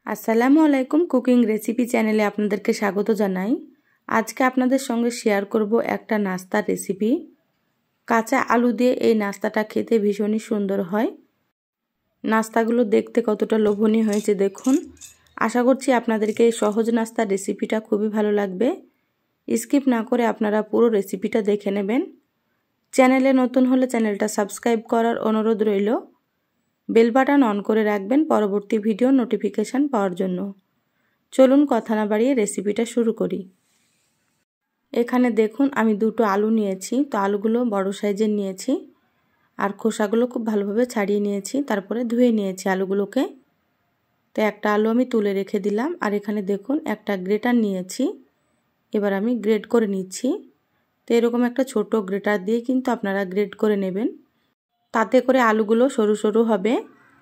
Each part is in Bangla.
আসসালামু আলাইকুম কুকিং রেসিপি চ্যানেলে আপনাদেরকে স্বাগত জানাই। আজকে আপনাদের সঙ্গে শেয়ার করব একটা নাস্তার রেসিপি। কাঁচা আলু দিয়ে এই নাস্তাটা খেতে ভীষণই সুন্দর হয়। নাস্তাগুলো দেখতে কতটা লোভনীয় হয়েছে দেখুন। আশা করছি আপনাদেরকে এই সহজ নাস্তার রেসিপিটা খুবই ভালো লাগবে। স্কিপ না করে আপনারা পুরো রেসিপিটা দেখে নেবেন। চ্যানেলে নতুন হলে চ্যানেলটা সাবস্ক্রাইব করার অনুরোধ রইল। বেল বাটন অন করে রাখবেন পরবর্তী ভিডিও নোটিফিকেশান পাওয়ার জন্য। চলুন কথা না বাড়িয়ে রেসিপিটা শুরু করি। এখানে দেখুন আমি দুটো আলু নিয়েছি। তো আলুগুলো বড় সাইজের নিয়েছি আর খোসাগুলো খুব ভালোভাবে ছাড়িয়ে নিয়েছি, তারপরে ধুয়ে নিয়েছি আলুগুলোকে। তো একটা আলু আমি তুলে রেখে দিলাম। আর এখানে দেখুন একটা গ্রেটার নিয়েছি, এবার আমি গ্রেট করে নিচ্ছি। তো এরকম একটা ছোট গ্রেটার দিয়ে কিন্তু আপনারা গ্রেট করে নেবেন, তাতে করে আলুগুলো সরু সরু হবে।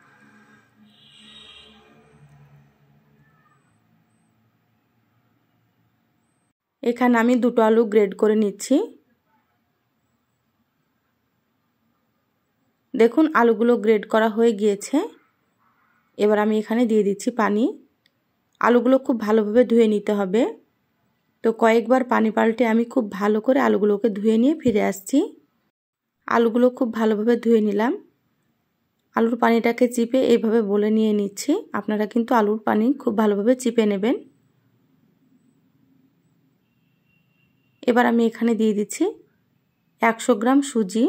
এখানে আমি দুটো আলু গ্রেড করে নিচ্ছি। দেখুন আলুগুলো গ্রেড করা হয়ে গিয়েছে। এবার আমি এখানে দিয়ে দিচ্ছি পানি। আলুগুলো খুব ভালোভাবে ধুয়ে নিতে হবে। তো কয়েকবার পানি পাল্টে আমি খুব ভালো করে আলুগুলোকে ধুয়ে নিয়ে ফিরে আসছি। আলুগুলো খুব ভালোভাবে ধুয়ে নিলাম। আলুর পানিটাকে চিপে এইভাবে বলে নিয়ে নিচ্ছি। আপনারা কিন্তু আলুর পানি খুব ভালোভাবে চিপে নেবেন। এবার আমি এখানে দিয়ে দিচ্ছি 100 গ্রাম সুজি।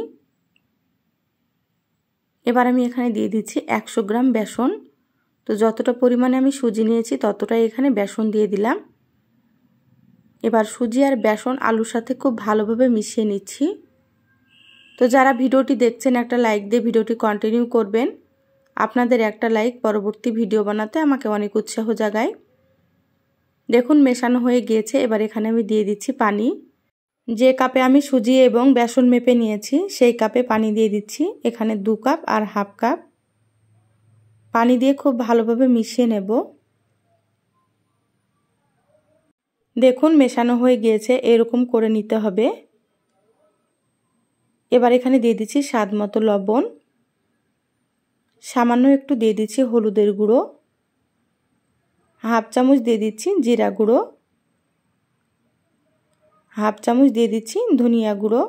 এবার আমি এখানে দিয়ে দিচ্ছি 100 গ্রাম বেসন। তো যতটা পরিমাণে আমি সুজি নিয়েছি ততটাই এখানে বেসন দিয়ে দিলাম। এবার সুজি আর বেসন আলুর সাথে খুব ভালোভাবে মিশিয়ে নিচ্ছি। তো যারা ভিডিওটি দেখছেন একটা লাইক দিয়ে ভিডিওটি কন্টিনিউ করবেন। আপনাদের একটা লাইক পরবর্তী ভিডিও বানাতে আমাকে অনেক উৎসাহ জাগায়। দেখুন মেশানো হয়ে গিয়েছে। এবার এখানে আমি দিয়ে দিচ্ছি পানি। যে কাপে আমি সুজি এবং বেসন মেপে নিয়েছি সেই কাপে পানি দিয়ে দিচ্ছি। এখানে 2 কাপ আর হাফ কাপ পানি দিয়ে খুব ভালোভাবে মিশিয়ে নেব। দেখুন মেশানো হয়ে গিয়েছে, এরকম করে নিতে হবে। এবার এখানে দিয়ে দিচ্ছি স্বাদ মতো লবণ, সামান্য একটু দিয়ে দিচ্ছি হলুদের গুঁড়ো, হাফ চামচ দিয়ে দিচ্ছি জিরা গুঁড়ো, হাফ চামচ দিয়ে দিচ্ছি ধনিয়া গুঁড়ো,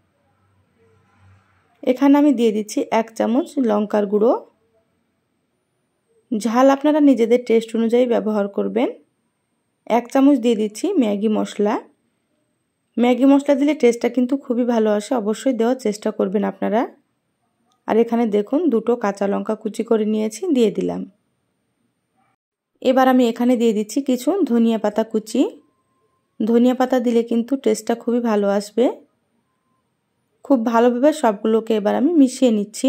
এখানে আমি দিয়ে দিচ্ছি 1 চামচ লঙ্কার গুঁড়ো। ঝাল আপনারা নিজেদের টেস্ট অনুযায়ী ব্যবহার করবেন। 1 চামচ দিয়ে দিচ্ছি ম্যাগি মশলা। ম্যাগি মশলা দিলে টেস্টটা কিন্তু খুবই ভালো আসে, অবশ্যই দেওয়ার চেষ্টা করবেন আপনারা। আর এখানে দেখুন দুটো কাঁচা লঙ্কা কুচি করে নিয়েছি, দিয়ে দিলাম। এবার আমি এখানে দিয়ে দিচ্ছি কিছু ধনিয়া পাতা কুচি। ধনিয়া পাতা দিলে কিন্তু টেস্টটা খুবই ভালো আসবে। খুব ভালোভাবে সবগুলোকে এবার আমি মিশিয়ে নিচ্ছি।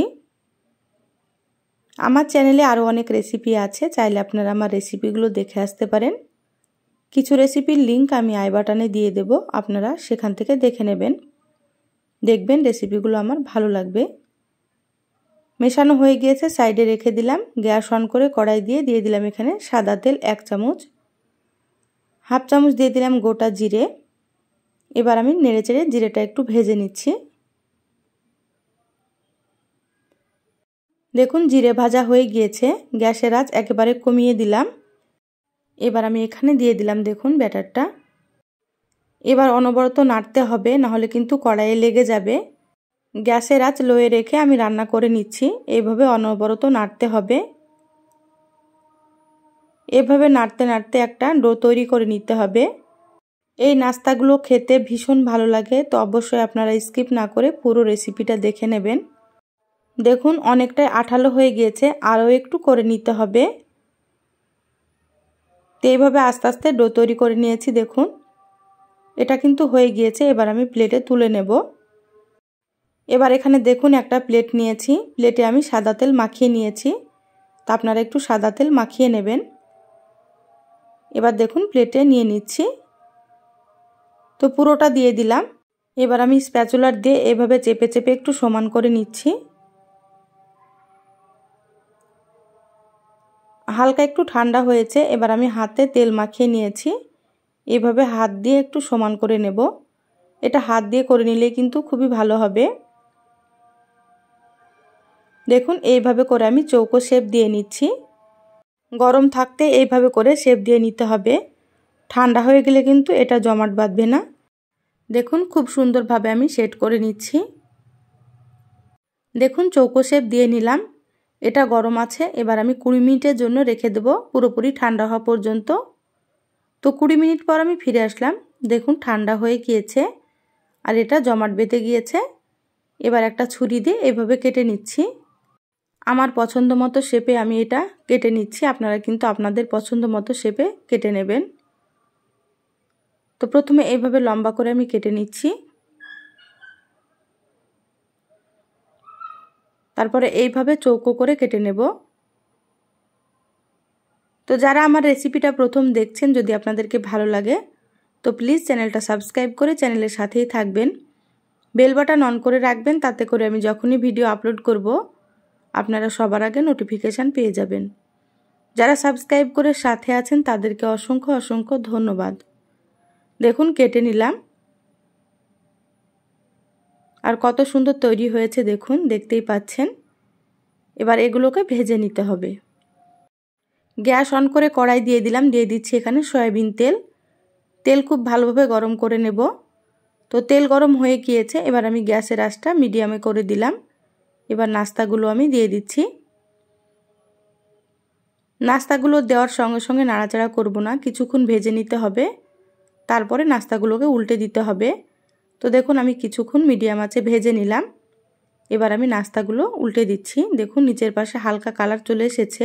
আমার চ্যানেলে আরও অনেক রেসিপি আছে, চাইলে আপনারা আমার রেসিপিগুলো দেখে আসতে পারেন। কিছু রেসিপির লিংক আমি আই বাটনে দিয়ে দেব, আপনারা সেখান থেকে দেখে নেবেন। দেখবেন রেসিপিগুলো আমার ভালো লাগবে। মেশানো হয়ে গিয়েছে, সাইডে রেখে দিলাম। গ্যাস অন করে কড়াই দিয়ে দিলাম এখানে সাদা তেল 1 চামচ, হাফ চামচ দিয়ে দিলাম গোটা জিরে। এবার আমি নেড়েচেড়ে জিরেটা একটু ভেজে নিচ্ছি। দেখুন জিরে ভাজা হয়ে গিয়েছে, গ্যাসের আঁচ একেবারে কমিয়ে দিলাম। এবার আমি এখানে দিয়ে দিলাম দেখুন ব্যাটারটা। এবার অনবরত নাড়তে হবে, নাহলে কিন্তু কড়াইয়ে লেগে যাবে। গ্যাসের আঁচ লোয়ে রেখে আমি রান্না করে নিচ্ছি। এইভাবে অনবরত নাড়তে হবে। এভাবে নাড়তে নাড়তে একটা ডো তৈরি করে নিতে হবে। এই নাস্তাগুলো খেতে ভীষণ ভালো লাগে, তো অবশ্যই আপনারা স্কিপ না করে পুরো রেসিপিটা দেখে নেবেন। দেখুন অনেকটাই আঠালো হয়ে গিয়েছে, আরও একটু করে নিতে হবে। তো এইভাবে আস্তে আস্তে ডো তৈরি করে নিয়েছি। দেখুন এটা কিন্তু হয়ে গিয়েছে। এবার আমি প্লেটে তুলে নেব। এবার এখানে দেখুন একটা প্লেট নিয়েছি, প্লেটে আমি সাদা তেল মাখিয়ে নিয়েছি। তা আপনারা একটু সাদা তেল মাখিয়ে নেবেন। এবার দেখুন প্লেটে নিয়ে নিচ্ছি। তো পুরোটা দিয়ে দিলাম। এবার আমি স্প্যাচুলার দিয়ে এভাবে চেপে চেপে একটু সমান করে নিচ্ছি। হালকা একটু ঠান্ডা হয়েছে, এবার আমি হাতে তেল মাখিয়ে নিয়েছি। এভাবে হাত দিয়ে একটু সমান করে নেব। এটা হাত দিয়ে করে নিলে কিন্তু খুবই ভালো হবে। দেখুন এইভাবে করে আমি চৌকো শেপ দিয়ে নিচ্ছি। গরম থাকতে এইভাবে করে শেপ দিয়ে নিতে হবে। ঠান্ডা হয়ে গেলে কিন্তু এটা জমাট বাঁধবে না। দেখুন খুব সুন্দরভাবে আমি সেট করে নিচ্ছি। দেখুন চৌকো শেপ দিয়ে নিলাম। এটা গরম আছে, এবার আমি 20 মিনিটের জন্য রেখে দেব, পুরোপুরি ঠান্ডা হওয়া পর্যন্ত। তো 20 মিনিট পর আমি ফিরে আসলাম। দেখুন ঠান্ডা হয়ে গিয়েছে আর এটা জমাট বেঁধে গিয়েছে। এবার একটা ছুরি দিয়ে এভাবে কেটে নিচ্ছি। আমার পছন্দ মতো শেপে আমি এটা কেটে নিচ্ছি। আপনারা কিন্তু আপনাদের পছন্দ মতো শেপে কেটে নেবেন। তো প্রথমে এইভাবে লম্বা করে আমি কেটে নিচ্ছি। তারপরে এইভাবে চৌকো করে কেটে নেব। তো যারা আমার রেসিপিটা প্রথম দেখছেন, যদি আপনাদেরকে ভালো লাগে তো প্লিজ চ্যানেলটা সাবস্ক্রাইব করে চ্যানেলের সাথেই থাকবেন। বেল বাটন অন করে রাখবেন, তাতে করে আমি যখনই ভিডিও আপলোড করব আপনারা সবার আগে নোটিফিকেশান পেয়ে যাবেন। যারা সাবস্ক্রাইব করে সাথে আছেন তাদেরকে অসংখ্য অসংখ্য ধন্যবাদ। দেখুন কেটে নিলাম আর কত সুন্দর তৈরি হয়েছে দেখুন, দেখতেই পাচ্ছেন। এবার এগুলোকে ভেজে নিতে হবে। গ্যাস অন করে কড়াই দিয়ে দিলাম, দিয়ে দিচ্ছি এখানে সয়াবিন তেল। তেল খুব ভালোভাবে গরম করে নেব। তো তেল গরম হয়ে গিয়েছে, এবার আমি গ্যাসের আঁচটা মিডিয়ামে করে দিলাম। এবার নাস্তাগুলো আমি দিয়ে দিচ্ছি। নাস্তাগুলো দেওয়ার সঙ্গে সঙ্গে নাড়াচাড়া করব না, কিছুক্ষণ ভেজে নিতে হবে, তারপরে নাস্তাগুলোকে উল্টে দিতে হবে। তো দেখুন আমি কিছুক্ষণ মিডিয়াম আঁচে ভেজে নিলাম। এবার আমি নাস্তাগুলো উল্টে দিচ্ছি। দেখুন নিচের পাশে হালকা কালার চলে এসেছে।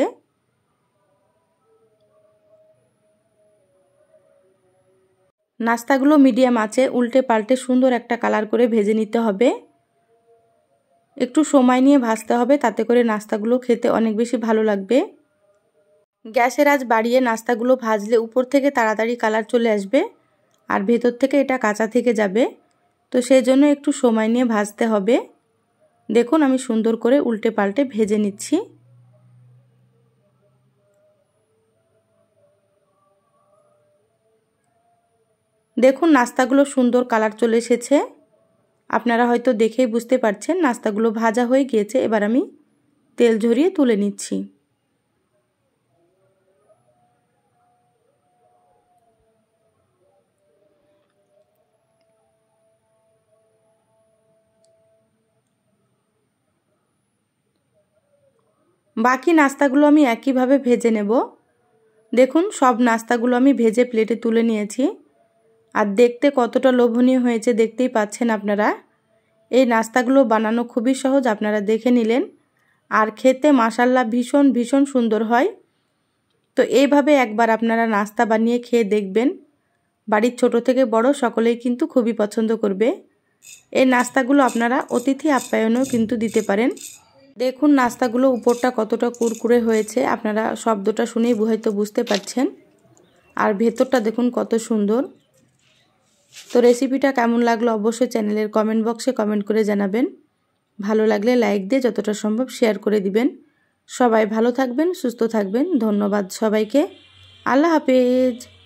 নাস্তাগুলো মিডিয়াম আঁচে উল্টে পাল্টে সুন্দর একটা কালার করে ভেজে নিতে হবে। একটু সময় নিয়ে ভাজতে হবে, তাতে করে নাস্তাগুলো খেতে অনেক বেশি ভালো লাগবে। গ্যাসের আঁচ বাড়িয়ে নাস্তাগুলো ভাজলে উপর থেকে তাড়াতাড়ি কালার চলে আসবে আর ভেতর থেকে এটা কাঁচা থেকে যাবে। তো সেই জন্য একটু সময় নিয়ে ভাজতে হবে। দেখুন আমি সুন্দর করে উল্টে পাল্টে ভেজে নিচ্ছি। দেখুন নাস্তাগুলো সুন্দর কালার চলে এসেছে। আপনারা হয়তো দেখেই বুঝতে পারছেন নাস্তাগুলো ভাজা হয়ে গিয়েছে। এবার আমি তেল ঝরিয়ে তুলে নিচ্ছি। বাকি নাস্তাগুলো আমি একইভাবে ভেজে নেব। দেখুন সব নাস্তাগুলো আমি ভেজে প্লেটে তুলে নিয়েছি আর দেখতে কতটা লোভনীয় হয়েছে দেখতেই পাচ্ছেন আপনারা। এই নাস্তাগুলো বানানো খুবই সহজ, আপনারা দেখে নিলেন। আর খেতে মাশাআল্লাহ ভীষণ ভীষণ সুন্দর হয়। তো এইভাবে একবার আপনারা নাস্তা বানিয়ে খেয়ে দেখবেন। বাড়ির ছোট থেকে বড় সকলেই কিন্তু খুবই পছন্দ করবে। এই নাস্তাগুলো আপনারা অতিথি আপ্যায়নেও কিন্তু দিতে পারেন। দেখুন নাস্তাগুলো উপরটা কতটা কুরকুরে হয়েছে, আপনারা শব্দটা শুনেই হয়তো বুঝতে পারছেন। আর ভেতরটা দেখুন কত সুন্দর। তো রেসিপিটা কেমন লাগলো অবশ্যই চ্যানেলের কমেন্ট বক্সে কমেন্ট করে জানাবেন। ভালো লাগলে লাইক দিয়ে যতটা সম্ভব শেয়ার করে দিবেন। সবাই ভালো থাকবেন, সুস্থ থাকবেন। ধন্যবাদ সবাইকে। আল্লাহ হাফেজ।